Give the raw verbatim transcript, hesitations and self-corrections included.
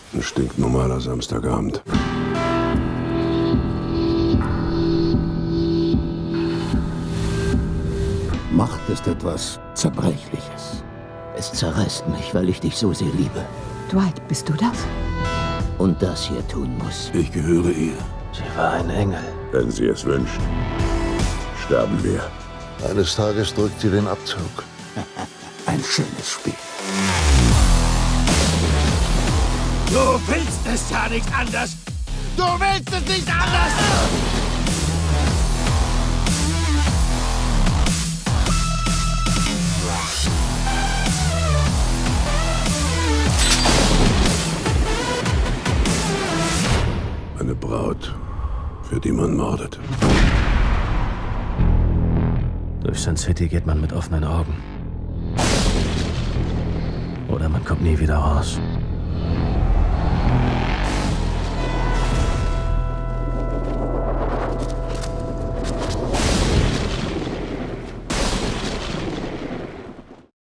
Ein stinknormaler Samstagabend. Macht ist etwas Zerbrechliches. Es zerreißt mich, weil ich dich so sehr liebe. Dwight, bist du das? Und das hier tun muss. Ich gehöre ihr. Sie war ein Engel. Wenn sie es wünscht, sterben wir. Eines Tages drückt sie den Abzug. Ein schönes Spiel. Du willst es ja nicht anders! Du willst es nicht anders! Eine Braut, für die man mordet. Durch Sin City geht man mit offenen Augen. Oder man kommt nie wieder raus.